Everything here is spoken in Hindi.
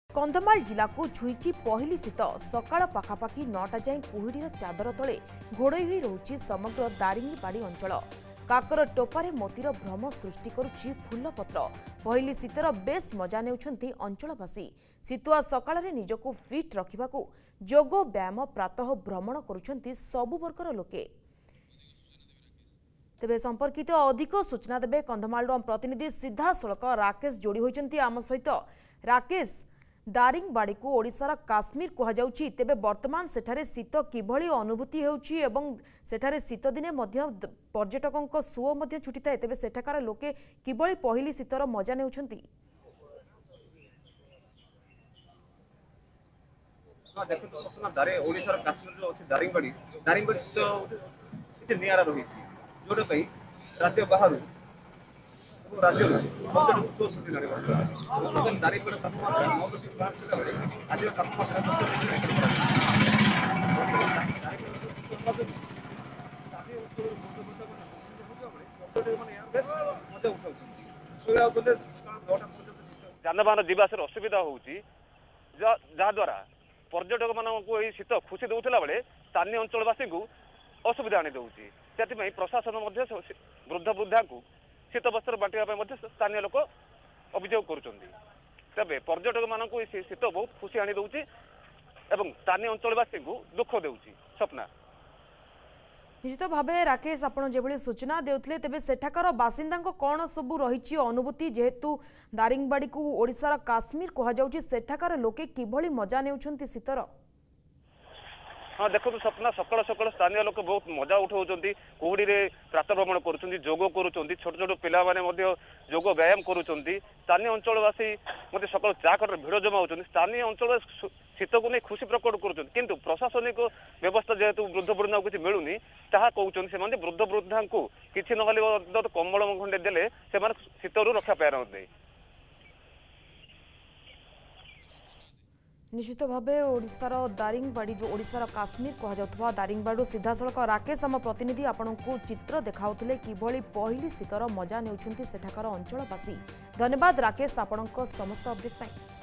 कंधमाल जिला को छुईची पहली शीत सकाळ पाखापाखि 9टा जाए कुहुडीर चादर तले घोड़ई होई रहुछि समग्र दारिंगीबाड़ी अंचल। काकर टोपारे मोतीर भ्रम सृष्टि करुछि फूलपत्र। पहली शीतर बेस मजा नेउछन्ति अंचलवासी। शीतुआ सकाळे निजको फिट रखिबाकू जोग व्यायाम प्रातः भ्रमण करुछन्ति सबु वर्गर लोके। तेबे संपर्कित अधिक सूचना देबे कंधमाल प्रतिनिधि सीधा सड़क राकेश जोड़ी होइछन्ति आम सहित। राकेश, दारिंगबाड़ी को ओडिशार काश्मीर कहा जाउछि, तेबे वर्तमान सेठारे शीत किभଳି अनुभूति हेउछि एवं सेठारे शीत दिने मध्य पर्यटकंक सुओ मध्य छुटी थाए, तेबे सेठाकार लोके किभଳି पहली शीतर मजा नेउछन्ति? देखो सपना दारे ओडिशार काश्मीर जो अछि दारिंगबाड़ी तो इते नियारा रही जोडे पई राज्य बाहर राज्य तो छुटी लागे दारिंगबाड़ी तापमात्रा 9.5 आज तापमात्रा जानबाहन जीवासर असुविधा होउची जहा द्वारा पर्यटक मानक शीत खुशी दौला बेले स्थानीय अंचलवासी को असुविधा आनी दूसरी से प्रशासन वृद्ध वृद्धा को शीत वस्त्र बांटा स्थानीय लोक अभियोग करे पर्यटक मानक शीत बहुत खुशी आनी दूसरी एवं स्थानीय अंचलवासी को दुख देउची। स्वप्ना निश्चित भाव राकेश आप जो सूचना देउथिले तेबे सेठाकार बासिंदा कौन सबू रही अनुभूति जेहेतु दारिंगबाड़ी को ओडिशार काश्मीर कहा जाउछि, सेठाकार लोके किभଳି मजा नेउछन्ति शीतर? हाँ देखो सपना सकाल सकाल स्थानीय लोक बहुत मजा उठाउछन्ति। कुहुडी रे प्रातः भ्रमण करुछन्ति, जोग करुछन्ति, छोट छोट पिला माने मध्ये जोग व्यायाम करुछन्ति। स्थानीय अंचलवासी मध्ये सकाल चा कर भिड़ जमा होछन्ति। स्थानीय अंचल शीत को नहीं खुशी प्रकट करुछन्ति, किंतु प्रशासनिक व्यवस्था जेहेतु वृद्ध वृद्धा को किछि मिलुनी ताहा कहउछन्ति सेमाने वृद्ध वृद्धा को किछि नहले कंबल खंडे देले सेमाने शीतरु रक्षा पारन्ते। निश्चित भाव ओडिशार दारिंगबाड़ी जो ओडिशार काश्मीर कहा जाउथबा दारिंगबाड़ी सीधा सड़क राकेश आम प्रतिनिधि आपनकु चित्र देखाउथिले किभଳି पहली शीतर मजा नेउछन्ति सेठाकार अंचलवासी। धन्यवाद राकेश आपनक समस्त अपडेट पाई।